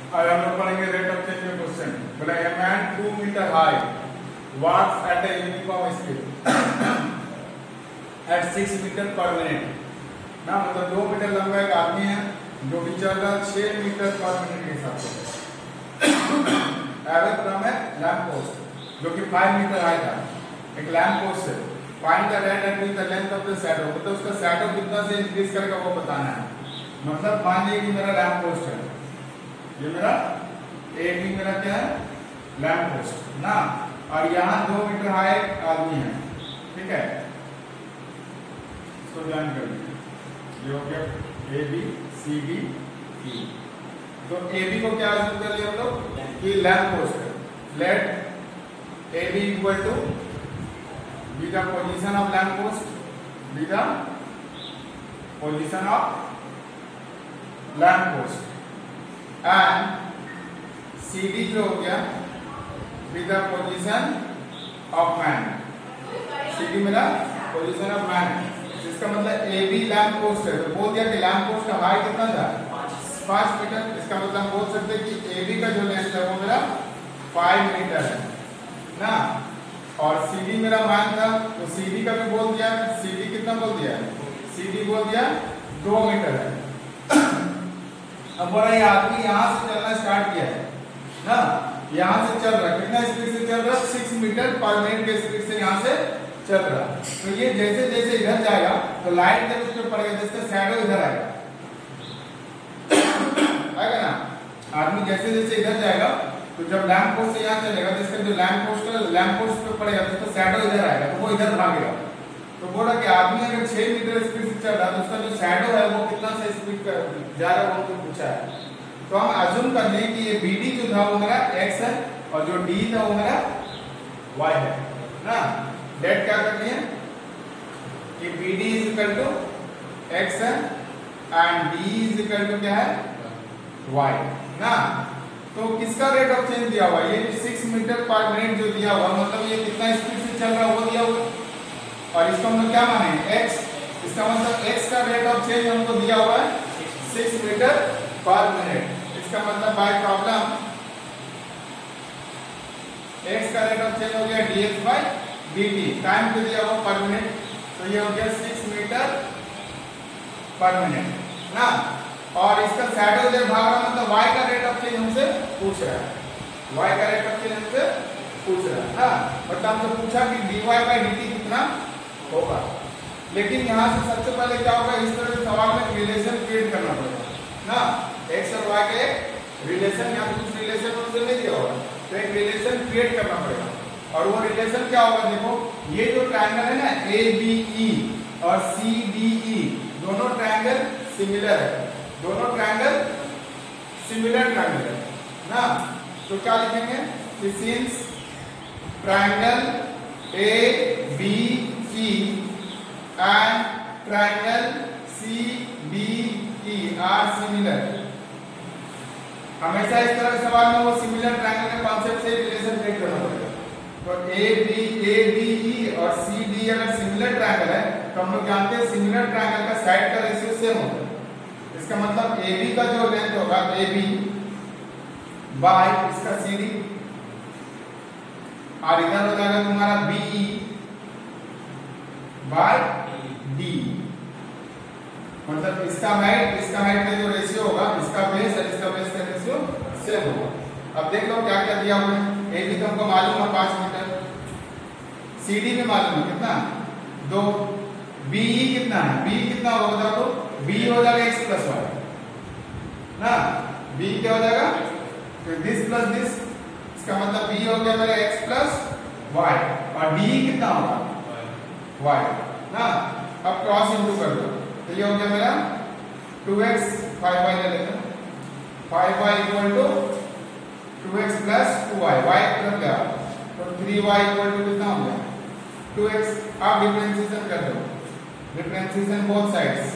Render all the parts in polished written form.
और हम लोग पढ़ेंगे रेट ऑफ चेंज में क्वेश्चन। बोला a man 2 meter high walks at a uniform speed at 6 meter per minute. ना मतलब 2 मीटर लंबा एक आदमी है जो कि चल रहा 6 मीटर पर मिनट के हिसाब से। एवरेज फ्रॉम है लैंप पोस्ट जो कि 5 मीटर हाई था, एक लैंप पोस्ट से। Find the rate and the length of the shadow, मतलब उसका शैडो कितना से इंक्रीज करेगा वो बताना है। मतलब मान लीजिए कि मेरा लैंप पोस्ट है, ये मेरा ए बी मेरा क्या है लैंप पोस्ट ना, और यहाँ 2 मीटर हाई आदमी है, ठीक है। इसको ध्यान कर लीजिए, ये हो गया A B C D E. तो ए बी को क्या अज्यूम कर लिया हम लोग कि लैंप पोस्ट है। Let A B equal to be the position of lamp post, be the position of lamp post, and CD जो हो गया be the position of man। CD मेरा position of man है, जिसका मतलब AB लैंप पोस्ट है। तो बोल दिया कि लैंप पोस्ट का हाइट कितना था 5 मीटर। इसका मतलब हम बोल सकते हैं कि AB का जो लेंथ है वो मेरा 5 मीटर है ना, और CD मेरा मान था तो CD का भी बोल दिया। CD कितना बोल दिया, CD बोल दिया 2 मीटर है। अब बोला ये आदमी यहाँ से चलना स्टार्ट किया है ना, यहाँ से चल रहा है, कितना स्पीड से चल रहा है 6 मीटर पर मिनट के स्पीड से यहाँ से चल रहा है। तो ये जैसे जैसे इधर जाएगा तो लाइट जब उस पर पड़ेगा, जिसका शैडो इधर आएगा आएगा ना। आदमी जैसे जैसे इधर जाएगा तो जब लैंप पोस्ट से यहाँ चलेगा तो इसका जो लैंप पोस्ट पे पड़ेगा तो उसका शैडो इधर आएगा, तो वो इधर भागेगा। तो बोला कि आदमी अगर 6 मीटर स्पीड से चल रहा है तो उसका जो शैडो है वो कितना से स्पीड पर जा रहा है वो तो पूछा है। तो हम अज्यूम कर लें कि ये BD जो था वो मेरा x है और जो D था वो मेरा y है ना। डेट क्या करनी है कि BD is equal to x है and D is equal to क्या है y ना। तो किसका रेट ऑफ चेंज दिया हुआ, ये 6 मीटर पर मिनट जो दिया हुआ, मतलब ये कितना स्पीड से चल रहा है वो दिया हुआ, और इसको हम लोग क्या माने x। इसका मतलब x का रेट ऑफ चेंज हमको दिया हुआ है 6 मीटर पर मिनट। इसका मतलब बाय प्रॉब्लम x का रेट ऑफ चेंज हो गया dx बाय dt, टाइम को दिया हुआ पर मिनट, तो ये हो गया 6 मीटर पर मिनट ना। और इसका शैडो इधर भाग रहा, मतलब y का रेट ऑफ चेंज हमसे पूछ रहा है, y का रेट ऑफ चेंज हमसे पूछ रहा है ना। मतलब हमसे पूछा कि dy बाय dt कितना होगा। लेकिन यहाँ से सबसे पहले क्या होगा, इस तरह के सवाल में रिलेशन क्रिएट करना पड़ेगा ना। x और y के रिलेशन, यहाँ पे कुछ रिलेशन उनसे नहीं दिया होगा, तो एक रिलेशन क्रिएट करना पड़ेगा। और वो रिलेशन क्या होगा, देखो ये जो ट्रायंगल है ना ABE और CDE, दोनों ट्रायंगल सिमिलर है, दोनों ट्रायंगल सिमिलर ट्रायंगल है ना। तो क्या लिखेंगे कि since triangle ABE and triangle CDE are similar. हमेशा इस तरह के सवाल में वो सिमिलर ट्रायंगल के कॉन्सेप्ट से रिलेशन क्रिएट करना पड़ेगा। तो ABE और CD अगर सिमिलर ट्रायंगल है तो हम लोग जानते हैं सिमिलर ट्रायंगल का साइड का रेशियो सेम होता है। इसका मतलब AB का जो लेंथ होगा AB बाय इसका CD, और इधर हो जाएगा तुम्हारा BE बाय D। मतलब इसका हाइट का जो रेशियो होगा, इसका बेस और इसका बेस का रेशियो सेम होगा। अब देख लो क्या क्या दिया हुआ है। AB तो हमको मालूम है 5 मीटर, CD भी मालूम है कितना 2, BE कितना है, BE कितना होगा बता दो। B हो जाएगा x प्लस y ना, B क्या हो जाएगा तो दिस प्लस दिस, इसका मतलब B हो गया मेरा x प्लस y, और D कितना होगा y ना। अब क्रॉस इनटू कर दो तो ये हो गया मेरा 2x 5y ले लेते हैं, 5y equal to 2x plus 2y, y रख गया तो 3y इक्वल टू कितना हो गया 2x। अब डिफरेंशिएशन कर दो, differentiation both sides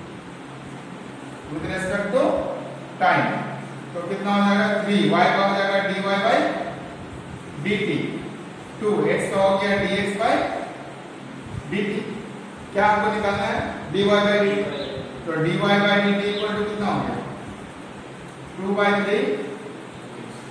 with respect to time, तो कितना हो जाएगा 3y का हो जाएगा dy बाय dt, 2x का हो गया dx बाय dt। क्या हमको निकालना है dy बाय dt, तो dy by dt equal to कितना हो गया 2/3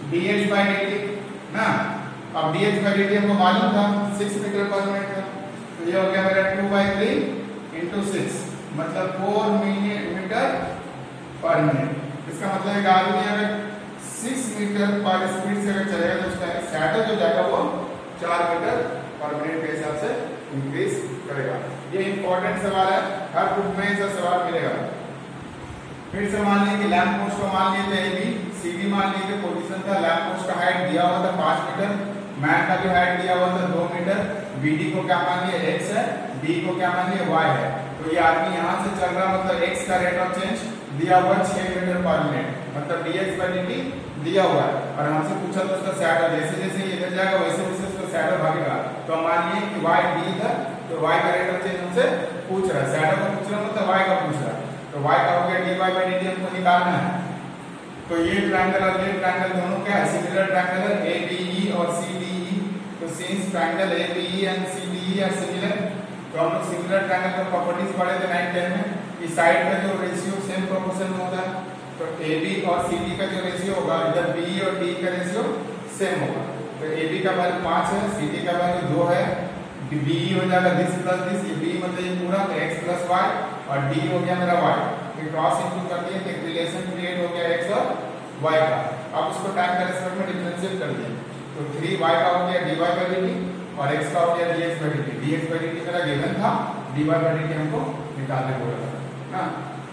dh by dt ना। अब dh by dt हमको मालूम था 6 मीटर पर मिनट का, तो ये हो गया मेरा 2/3 into 6 मतलब 4 मीटर पर मिनट। इसका मतलब एक आदमी अगर 6 मीटर पर स्पीड से अगर चलेगा तो उसका शैडो जो जाएगा वो 4 मीटर पर मिनट के हिसाब से इंक्रीज करेगा। ये इंपॉर्टेंट सवाल है, हर बुक में ऐसा सवाल मिलेगा। फिर से मान लीजिए कि लैंप पोस्ट को मान लिए थे AB, CD मान लीजिए पोजीशन था, लैंप पोस्ट का हाइट दिया हुआ था 5 मीटर, मैन का भी हाइट दिया हुआ था 2 मीटर, BD को क्या मान लिया x है, D को क्या मान लिया y है। तो ये आदमी यहाँ से चल रहा मतलब x का रेट ऑफ चेंज दिया हुआ 6 मीटर पर मिनट मतलब dx by dt दिया हुआ है, और हमसे पूछा तो उसका शैडो जैसे जैसे ये इधर जाएगा वैसे वैसे उसका शैडो भागेगा। तो मान लिए कि y d था तो y का रेट ऑफ चेंज हमसे पूछ रहा है, शैडो का पूछ रहा है मतलब y का पूछ रहा है, तो y का हो गया dy by dt हमको निकालना है। तो ये ट्रायंगल और ये ट्रायंगल दोनों क्या है, सिमिलर ट्रायंगल है ABE और CDE। तो since triangle ABE and CDE are similar, तो हम लोग सिमिलर ट्रायंगल का प्रॉपर्टीज पढ़े थे 9 10 में कि साइड का जो रेशियो सेम प्रोपोर्शन में होता है। तो AB और CD का जो रेशियो होगा इधर BE और D का रेशियो सेम होगा। तो AB का वैल्यू 5 है, CD का वैल्यू 2 है, BE हो जाएगा this plus this, ये B मतलब ये पूरा तो x plus y और D हो गया मेरा y। फिर क्रॉस इंटू कर दिए तो एक रिलेशन क्रिएट हो गया x और y का। अब उसको टाइम के रेस्पेक्ट में डिफरेंशिएट कर दिए तो 3y का हो गया dy by dt और x का हो गया dx by dt। dx by dt मेरा गिवन था, dy by dt हमको निकालने बोला था ना।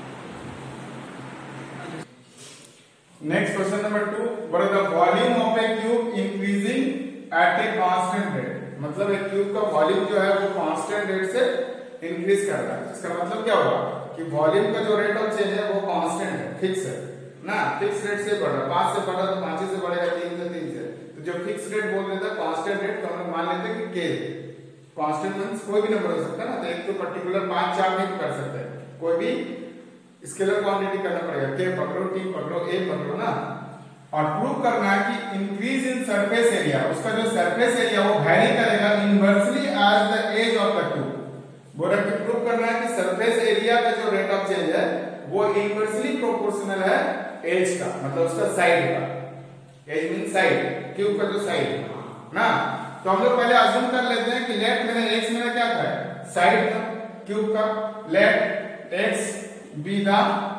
Next question number 2, what is the volume of a cube increasing at a constant rate. मतलब एक क्यूब का वॉल्यूम जो है वो कांस्टेंट रेट से इंक्रीज कर रहा है। इसका मतलब क्या होगा कि वॉल्यूम का जो रेट ऑफ चेंज है वो कांस्टेंट है, फिक्स है ना, फिक्स रेट से बढ़ रहा है, 5 से बढ़ रहा है तो 5 से बढ़ेगा, 3 से 3 से। तो जो फिक्स रेट बोल रहे थे कांस्टेंट रेट, तो हम लोग मान लेते हैं कि k कांस्टेंट मींस कोई भी नंबर हो सकता है ना, तो एक तो पर्टिकुलर 5 4 नहीं कर सकते, कोई भी स्केलर क्वांटिटी करना पड़ेगा, k पकड़ो, t पकड़ो, a पकड़ो ना। और प्रूव करना है कि इंक्रीज इन सरफेस एरिया, उसका जो सरफेस एरिया वो वैरी करेगा inversely as the edge of the cube. बोला कि प्रूव करना है कि सरफेस एरिया का जो रेट ऑफ चेंज है वो इनवर्सली प्रोपोर्शनल है एज का, मतलब उसका साइड का। एज मीन साइड, क्यूब का जो साइड ना। तो हम लोग पहले अज्यूम कर लेते हैं कि लेट मेरा x मेरा क्या था, साइड था क्यूब का। Let x be the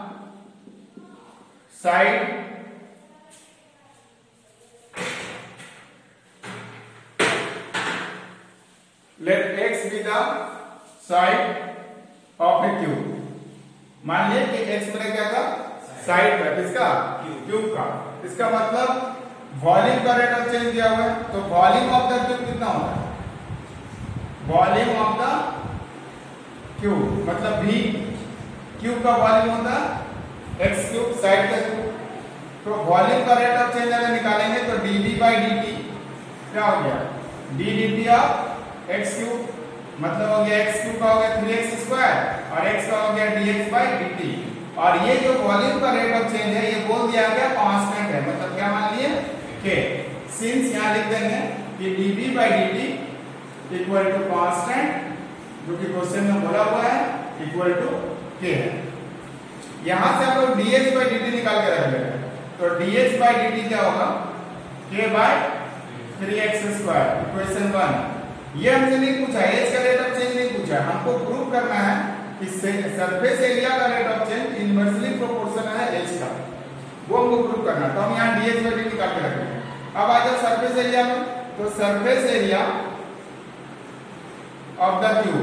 side let x be the side of a cube। मान लिया कि x मेरा क्या था, साइड का, किसका, क्यूब का। इसका मतलब वॉल्यूम का रेट ऑफ चेंज दिया हुआ है, तो वॉल्यूम ऑफ द क्यूब कितना होता है, वॉल्यूम ऑफ द क्यूब मतलब v, क्यूब का वॉल्यूम होता है x क्यूब, साइड का क्यूब। तो वॉल्यूम का रेट ऑफ चेंज अगर निकालेंगे तो dv by dt क्या हो गया, d dt of x cube मतलब हो गया x क्यूब का हो गया 3x स्क्वायर और x का हो गया dx by dt। और ये जो वॉल्यूम का रेट ऑफ चेंज है ये बोल दिया गया कांस्टेंट है, मतलब क्या मान लिए k। सिंस यहां लिख देंगे कि dv by dt equal to constant जो कि क्वेश्चन में बोला हुआ है इक्वल टू k है। यहां से हम लोग dx by dt निकाल के रख लेंगे, तो dx by dt क्या होगा, k by 3x square. Equation 1 ये हमसे नहीं पूछा, एज का रेट ऑफ चेंज नहीं पूछा, हमको प्रूव करना है कि सरफेस एरिया का rate of change inversely proportional है एज का, वो हमको प्रूव करना है। तो हम यहाँ dx by dt निकाल के रखेंगे। अब आ जाओ सरफेस एरिया में, तो surface area of the cube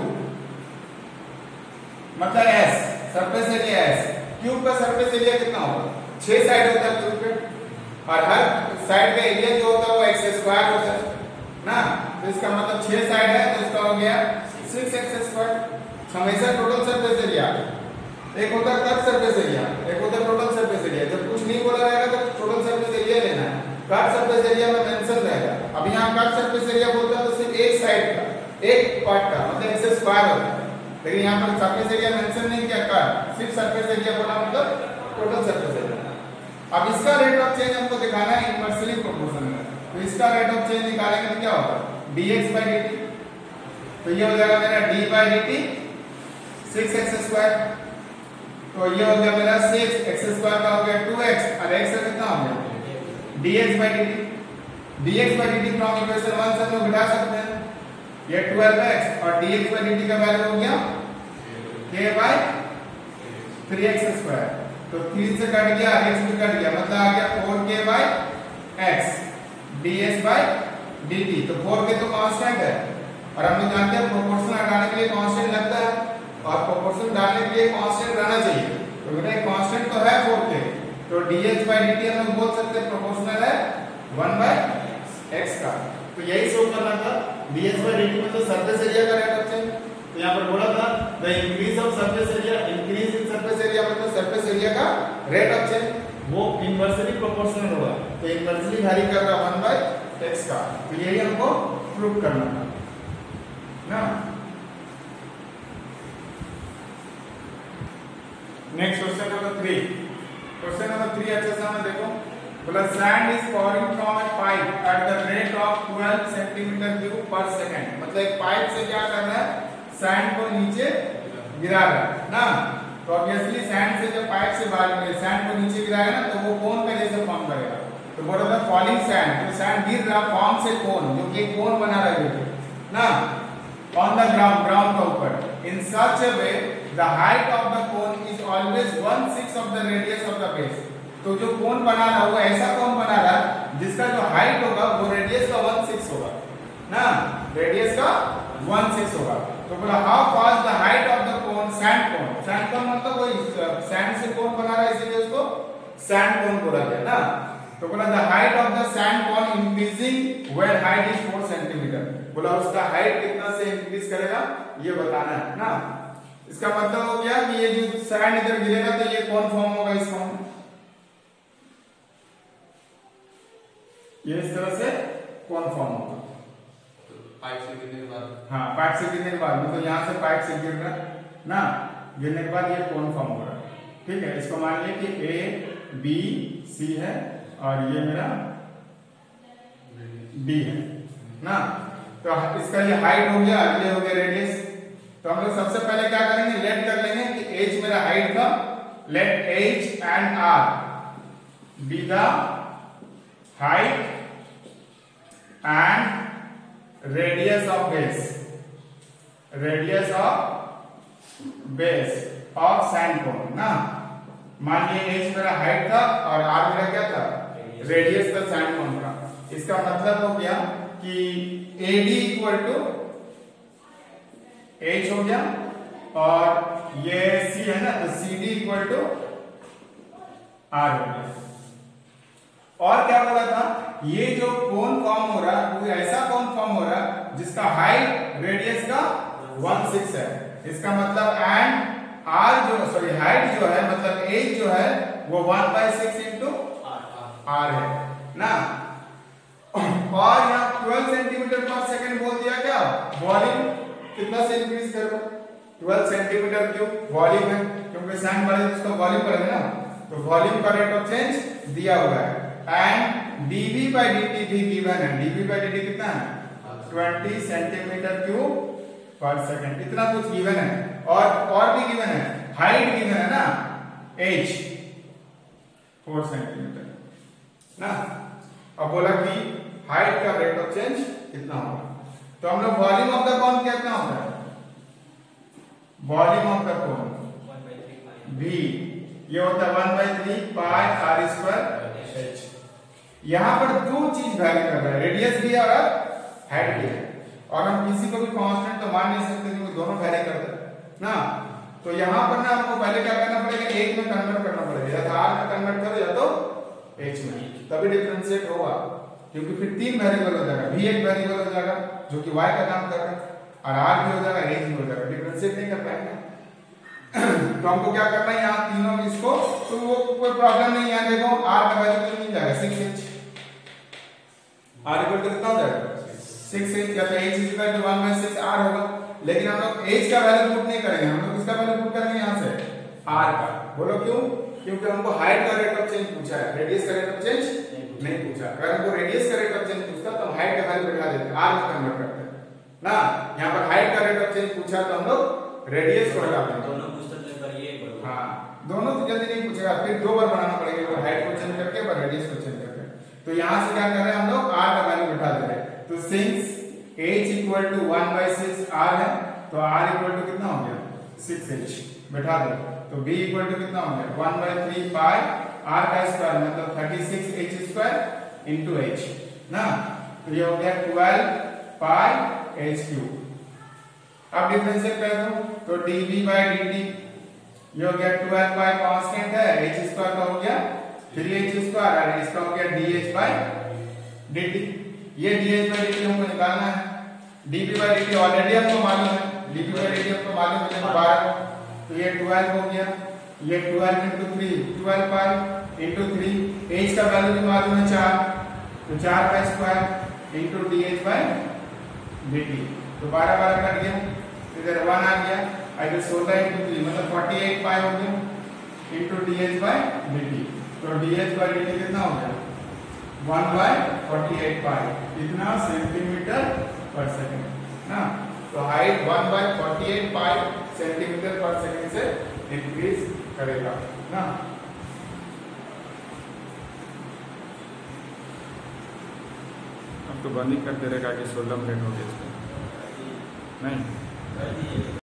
मतलब s, surface area s, cube का सरफेस एरिया कितना होगा, 6 साइड होता है क्यूब पे और हर साइड का एरिया जो होता है वो x स्क्वायर होता है ना। तो इसका मतलब 6 साइड है तो इसका हो गया 6x स्क्वायर। हमेशा टोटल सरफेस एरिया, एक होता है कर्व सरफेस एरिया, एक होता है टोटल सरफेस एरिया। जब कुछ नहीं बोला रहेगा तो टोटल सरफेस एरिया लेना है, कर्व सरफेस एरिया में मेंशन रहेगा। अब यहाँ कर्व सरफेस एरिया बोलता है तो सिर्फ एक साइड का, एक पार्ट का मतलब x स्क्वायर होता है, लेकिन यहाँ पर सरफेस एरिया मेंशन नहीं किया, कर्व सिर्फ सरफेस एरिया बोला मतलब टोटल सरफेस एरिया। अब इसका रेट ऑफ चेंज हमको दिखाना है इनवर्सली प्रोपोर्शनल है, तो इसका रेट ऑफ चेंज निकालेंगे तो क्या होगा, dx by dt। तो ये हो जाएगा मेरा d by dt 6x square, तो ये हो गया मेरा 6x स्क्वायर का हो गया 2x और x का कितना हो गया dx by dt, dx by dt from equation 1 से हम लोग घटा सकते हैं, ये 12x और dx by dt का वैल्यू हो गया k by 3x स्क्वायर, तो 3 से कट गया x भी कट गया, मतलब आ गया 4k by x ds by dt, तो 4k तो कांस्टेंट है और हम लोग जानते हैं प्रोपोर्शन हटाने के लिए कांस्टेंट लगता है और प्रोपोर्शन डालने के लिए कांस्टेंट रहना चाहिए, तो बेटा कांस्टेंट तो है 4k, तो dx by dt हम लोग बोल सकते हैं प्रोपोर्शनल है 1 by x का, तो यही शो करना था। dx by dt में तो सरफेस एरिया का रेट ऑफ चेंज, तो यहाँ पर बोला था the increase of surface area, increase in surface area मतलब सरफेस एरिया का रेट ऑफ चेंज वो इनवर्सली प्रोपोर्शनल होगा, तो इनवर्सली वैरी कर रहा 1 by x का, तो यही हमको प्रूव करना था ना। Next question number 3, question number 3 अच्छे से हमें देखो, बोला sand is pouring from a pipe at the rate of 12 centimetre cube per second, मतलब एक पाइप से क्या कर रहा है सैंड को नीचे गिरा रहा है ना, तो ऑब्वियसली सैंड से जब पाइप से बाहर सैंड को नीचे गिराएगा ना तो वो कोन का जैसे फॉर्म करेगा, तो बोला था फॉलिंग सैंड, तो सैंड गिर रहा फॉर्म से कोन, जो कि कोन बना रहा है ना ऑन द ग्राउंड, ग्राउंड के ऊपर, in such a way the height of the cone is always 1/6 of the radius of the base, तो जो कोन बना रहा है वो ऐसा कोन बना रहा है जिसका जो हाइट होगा वो रेडियस का 1/6 होगा ना, रेडियस का 1/6 होगा, तो बोला how fast the height of the cone, sand cone, sand cone मतलब वही सैंड से कोन बना रहा है इसीलिए उसको सैंड कोन बोला गया ना, तो बोला the height of the sand cone increasing where height is 4 centimetre, बोला उसका हाइट कितना से इंक्रीज करेगा ये बताना है ना, इसका मतलब हो गया कि ये जो सैंड इधर गिरेगा तो ये कौन फॉर्म होगा इस फॉर्म, ये इस तरह से कौन फॉर्म होगा, पाइप से गिरने के बाद, हाँ पाइप से गिरने के बाद, मतलब यहाँ से पाइप से गिर रहा ना, गिरने के बाद ये कौन फॉर्म हो रहा है, ठीक है, इसको मान लिया कि A B C है और ये मेरा D है ना, तो इसका ये हाइट हो गया, ये हो गया रेडियस, तो हम लोग सबसे पहले क्या करेंगे लेट कर लेंगे कि h मेरा हाइट था, let h and r be the height and radius of base, radius of base of sand cone ना, मान लीजिए h मेरा हाइट था और r मेरा क्या था रेडियस था सैंड कोन का, इसका मतलब हो गया कि AD इक्वल टू h हो गया और ये C है ना, तो CD इक्वल टू R हो गया, और क्या बोला था ये जो कोन फॉर्म हो रहा है वो ऐसा कोन फॉर्म हो रहा है जिसका हाइट रेडियस का 1/6 है, इसका मतलब एंड R जो सॉरी हाइट जो है मतलब h जो है वो 1/6 इंटू R है ना, और यहाँ 12 सेंटीमीटर पर सेकंड बोल दिया, क्या वॉल्यूम कितना से इंक्रीज करो 12 सेंटीमीटर क्यूब वॉल्यूम है, क्योंकि सैंड बढ़े तो उसका वॉल्यूम बढ़ेगा ना, तो वॉल्यूम का रेट ऑफ चेंज दिया हुआ है, एंड dV by dt भी गिवन है, dV by dt कितना है 20 सेंटीमीटर क्यूब पर सेकंड, इतना कुछ गिवन है, और भी गिवन है, हाइट गिवन है ना h 4 सेंटीमीटर ना, अब बोला कि हाइट का रेट ऑफ चेंज कितना होगा, तो हम लोग वॉल्यूम ऑफ द कोन कितना होता है, volume of the cone v ये होता है 1/3 पाई r स्क्वायर h, यहाँ पर दो चीज वैरी कर रहा है, रेडियस भी है और हाइट भी है, और हम किसी को भी कांस्टेंट तो मान नहीं सकते क्योंकि दोनों वैरी करते हैं ना, तो यहाँ पर ना हमको पहले क्या करना पड़ेगा एक में कन्वर्ट करना पड़ेगा, या तो r में कन्वर्ट करो या तो h में, तभी डिफरेंशिएट होगा, क्योंकि फिर तीन वेरिएबल हो जाएगा, v एक वेरिएबल हो जाएगा जो कि y का काम कर रहा है और r भी हो जाएगा h भी हो जाएगा, डिफरेंशिएट नहीं कर पाएंगे तो हमको क्या करना है यहाँ तीनों इसको, तो वो कोई प्रॉब्लम नहीं, यहाँ देखो r का वैल्यू मिल जाएगा 6h, r इक्वल टू कितना हो जाएगा 6h, या तो h इक्वल टू 1/6 r होगा, लेकिन हम लोग h का वैल्यू पुट नहीं करेंगे, हम लोग इसका वैल्यू पुट करेंगे यहाँ से r का, बोलो क्यों, क्योंकि हमको हाइट का रेट ऑफ चेंज पूछा है, रेडियस का रेट ऑफ चेंज नहीं पूछा, अगर हमको रेडियस का रेट ऑफ चेंज पूछता तो हम हाइट का वैल्यू बैठा देते, r में कन्वर्ट करते हैं ना, यहाँ पर हाइट का रेट ऑफ चेंज पूछा तो हम लोग रेडियस को हटा देंगे, दोनों पुस्तक में पर ये हाँ दोनों तो जल्दी नहीं पूछेगा, फिर दो बार बनाना पड़ेगा, हाइट को चेंज करके और रेडियस को चेंज करके, तो यहाँ से क्या कर रहे हैं हम लोग r का वैल्यू बैठा दे रहे हैं। तो since h equal to 1/6 r है तो r इक्वल टू कितना हो गया 6h बैठा दो। तो b इक्वल टू कितना हो गया 1/3 पाई r का स्क्वायर मतलब 36h स्क्वायर इनटू h ना। तो ये हो गया 12 पाई h क्यूब। अब डिफरेंशिएट कर दो तो dv/dt ये हो गया 12 पाई कांस्टेंट है h स्क्वायर का हो गया 3h स्क्वायर और इसका हो गया dh/dt। ये dh/dt हमको निकालना है। dv/dt ऑलरेडी हमको मालूम है, dv/dt हमको मालूम है 12 तो ये 12 हो गया, ये 12 into 3 12 पाई into 3 h का वैल्यू भी मालूम है 4 तो 4 का स्क्वायर into dh/dt। तो 12 12 कट गया इधर 1 आ गया इधर 16 into 3 मतलब 48 पाई हो गया into dh/dt। तो dh/dt कितना हो गया 1/48 पाई इतना सेंटीमीटर पर सेकंड ना। तो height 1/48 pi centimetre per second से इंक्रीज करेगा ना। अब तो बंद ही कर दे रहेगा कि 16 मिनट हो गया इसमें नहीं।